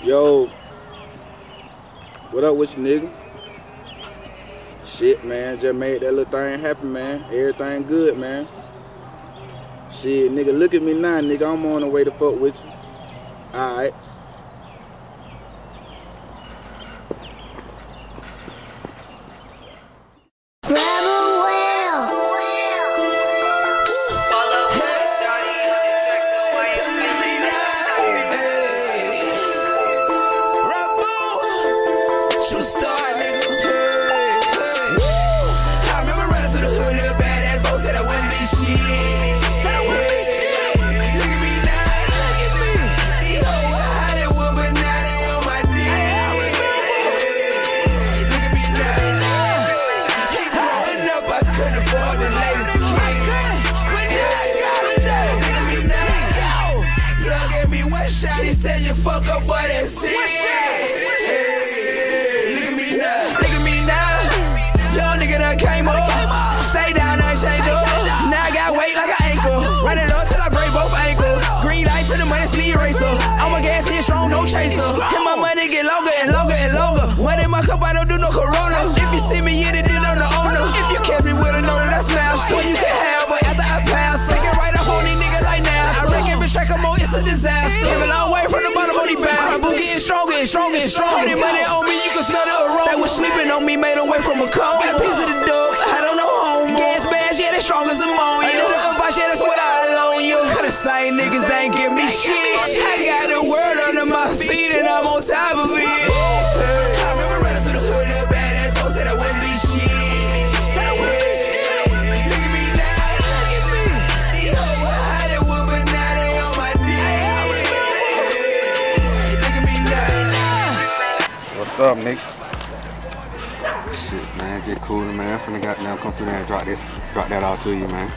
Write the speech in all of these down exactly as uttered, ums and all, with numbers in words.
Yo, what up with you, nigga? Shit, man, just made that little thing happen, man. Everything good, man. Shit, nigga, look at me now, nigga. I'm on the way to fuck with you. Alright. He said you fuck up, boy, that's it. Hey, look at me now, look at me now. Young nigga done came up. Stay down, I ain't change up. Now I got weight like an ankle. Run it up till I break both ankles. Green light to the money, speed racer. I'm a gas here, strong, no chaser. And my money get longer and longer and longer. Money in my cup, I don't do no corona. If you see me, hit it, then I'm the owner. If you catch me with a note, I smash. So you can have, but after I pass, take it right off on these niggas like now. I wreck every track I'm on, it's a disaster. Came a long way from the bottom of the bounce. Rybu getting stronger and stronger and stronger. Put money on me, you can smell the aroma. That was sleeping on me, made away from a cold. Got a piece of the dope, I don't know home. Gas bags, yeah, they strong as ammonia. If I share, that's what I alone you. The same niggas, they ain't give me shit. I got the world under my feet and I'm on top of it. I remember running through the hood, the bad ass folks said I wouldn't be shit. Said I wouldn't be shit. Look at me now, look at me. These hoes were Hollywood, but now they on my dick. Look at me now. What's up, Nick? Shit, man, get cool, man. I'm finna got now come through there and drop this, drop that all to you, man.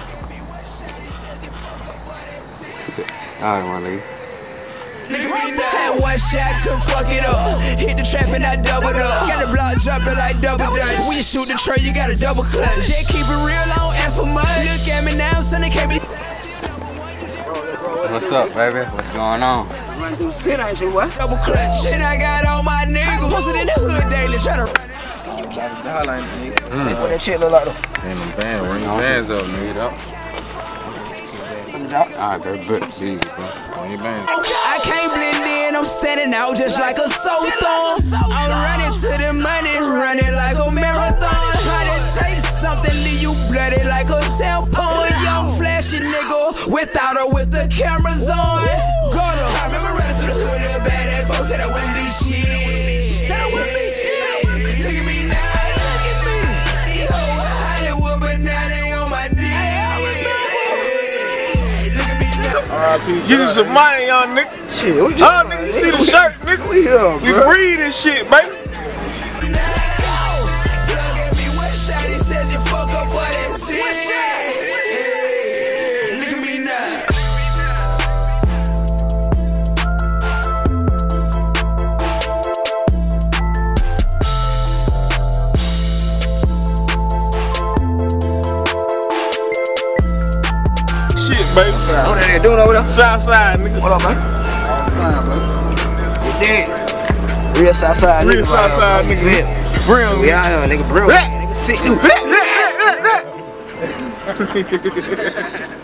Alright, my nigga. Had one shot, couldn't fuck it up. Hit the trap and I doubled up. Got the block jumping like double dutch. When you shoot the tray, you got a double clutch. Just keep it real, I don't ask for much. Look at me now, son, it can't be. What's up, baby? What's going on? Run through shit, ain't you what? Double clutch. Shit, I got all my niggas. Posted in the hood daily, try to. Mm. What that shit look like though? Damn, them bands, ring your bands up, nigga. Alright, baby, but easy, bro. On your bands. I can't blend in, I'm standing out just like a soul thorn. I'm running to the money, running like a marathon. Try to take something, leave you bloody like a tampon. Young flashy nigga, without or with the cameras on. Go to. I remember running through the hood, the bad ass folks said I wouldn't be shit. Said I wouldn't be shit. Look at me now, look at me. These hoes were Hollywood, but now they on my dick. Get you some money, young nigga. Shit, what you Oh, nigga, you see the shirt, nigga? We here, We breathe this shit, baby. Baby. What are they doing over there? Southside, nigga. What up, man? Southside, bro. You dead? Real Southside, nigga. Real Southside, nigga. Real. Real. We out here, nigga. Real. Nigga, sit, dude.